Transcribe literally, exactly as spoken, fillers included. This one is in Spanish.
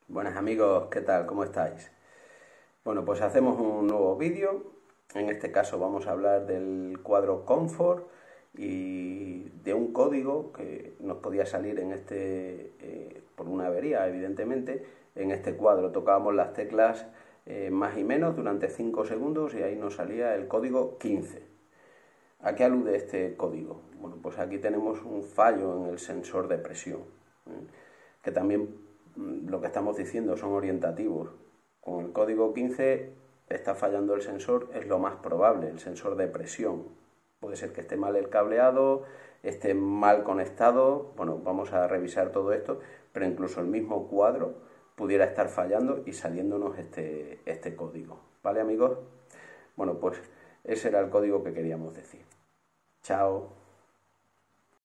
Buenas amigos, ¿qué tal? ¿Cómo estáis? Bueno, pues hacemos un nuevo vídeo. En este caso vamos a hablar del cuadro Comfort y de un código que nos podía salir en este, eh, por una avería, evidentemente. En este cuadro tocábamos las teclas eh, más y menos durante cinco segundos y ahí nos salía el código quince. ¿A qué alude este código? Bueno, pues aquí tenemos un fallo en el sensor de presión, ¿eh? que también mm, lo que estamos diciendo son orientativos. Con el código quince está fallando el sensor, es lo más probable, el sensor de presión. Puede ser que esté mal el cableado, esté mal conectado, bueno, vamos a revisar todo esto, pero incluso el mismo cuadro pudiera estar fallando y saliéndonos este, este código. ¿Vale, amigos? Bueno, pues ese era el código que queríamos decir. Chao.